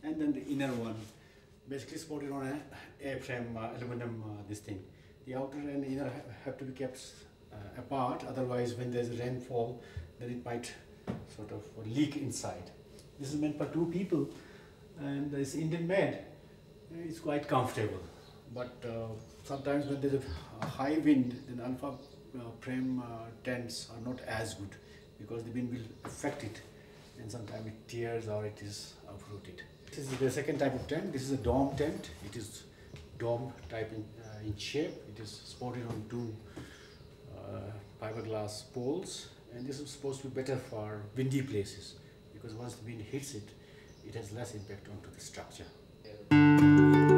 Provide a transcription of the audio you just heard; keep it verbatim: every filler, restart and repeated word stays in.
and then the inner one, basically supported on a A-frame uh, aluminum uh, this thing. The outer and inner ha have to be kept uh, apart, otherwise when there's a rainfall, then it might sort of leak inside. This is meant for two people, and it's Indian made. It's quite comfortable, but uh, sometimes when there's a high wind, then alpha uh, frame uh, tents are not as good, because the wind will affect it, and sometimes it tears or it is uprooted. This is the second type of tent. This is a dome tent. It is dome type in, uh, in shape. It is supported on two uh, fiberglass poles, and this is supposed to be better for windy places, because once the wind hits it, it has less impact onto the structure.